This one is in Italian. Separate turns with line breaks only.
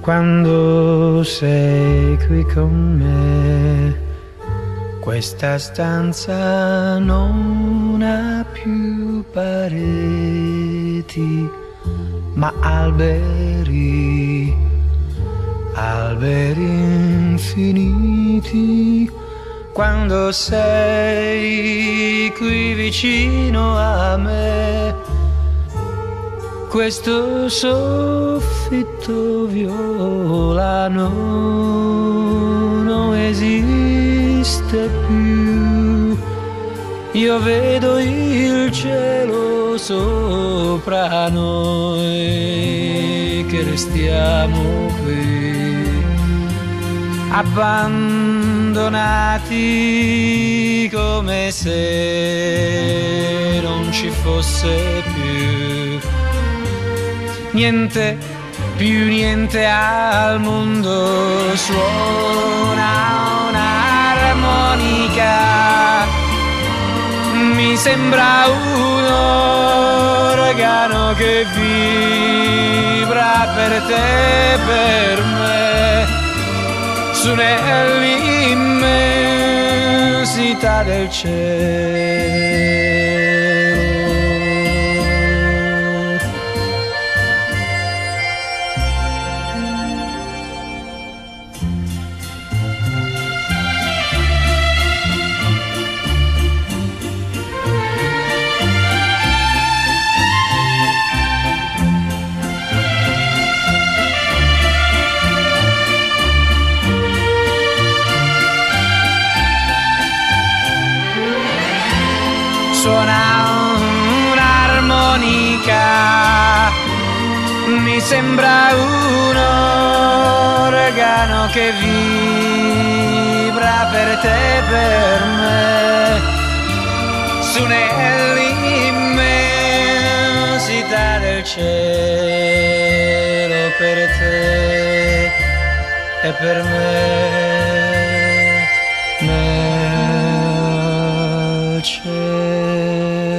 quando sei qui con me. Questa stanza non ha più pareti, ma alberi, alberi infiniti. Quando sei qui vicino a me, questo soffitto violano non esiste più. Io vedo il cielo sopra noi, che restiamo qui, abbandonati come se non ci fosse più niente, più niente al mondo. Suona un'armonica, mi sembra un organo che vibra per te e per me, su nell'immensità del cielo. Suona un'armonica, mi sembra un organo che vibra per te e per me, su nell'immensità del cielo, per te e per me, nel cielo.